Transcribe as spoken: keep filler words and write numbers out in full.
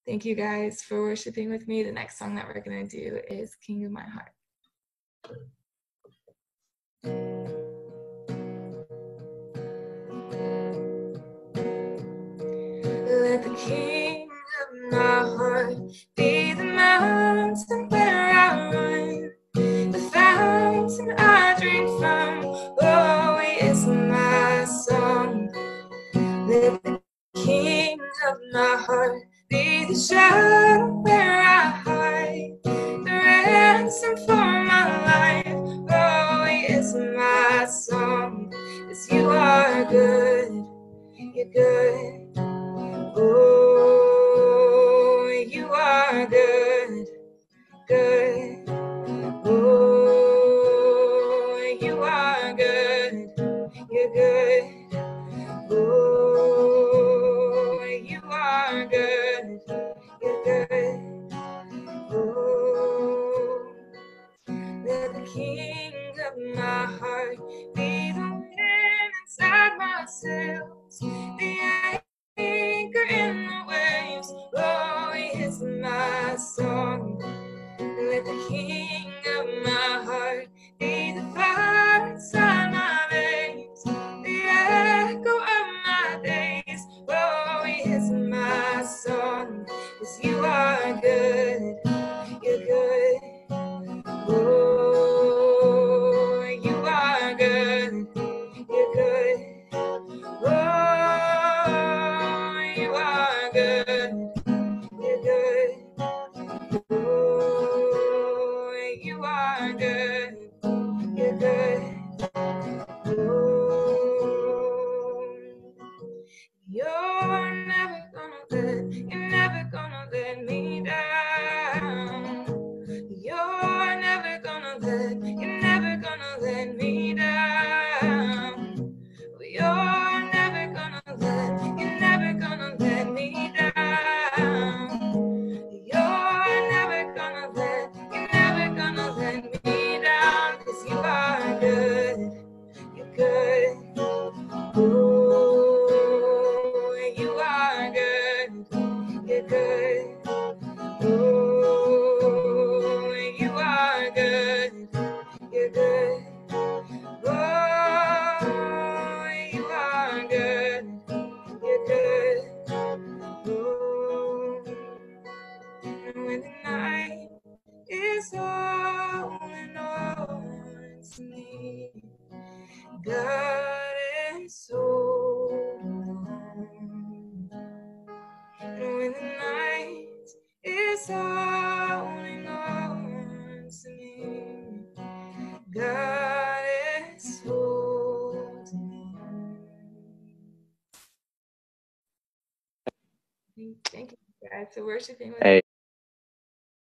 Thank you guys for worshiping with me. The next song that we're going to do is King of My Heart. Let the King of my heart be the mountain where I run, the fountain I drink from. Oh, he is my song. Let the King of my heart be the shadow where I hide, the ransom for my life. Oh, he is my song. 'Cause you are good, you're good. Oh, you are good, good. Oh, you are good, you're good. Oh, you are good, you're good. Oh, let the King of my heart be the wind inside my sails, the anchor in the waves. Oh, he is my song. Let the King of my heart be the fire inside my veins, the echo of my days. Oh, he is my song. 'Cause you are good, you're good. Oh, you are good, you're good. Oh, you are good, you're good. Oh, you are good, you're good. Oh, you're never gonna let, you're never gonna let me down. You're never gonna let, you're never gonna let me down. You're never gonna let, you're never gonna let me down. You're never gonna let, you're never gonna let me down. 'Cause you are good, you're good. Oh, you are good, you're good. Oh, you are good, you're good. Oh, you are good, you're good. Oh, and when the night is holding on to me, God is so long. And when the night is holding on to me, God is holding on. Thank you guys for worshiping with me.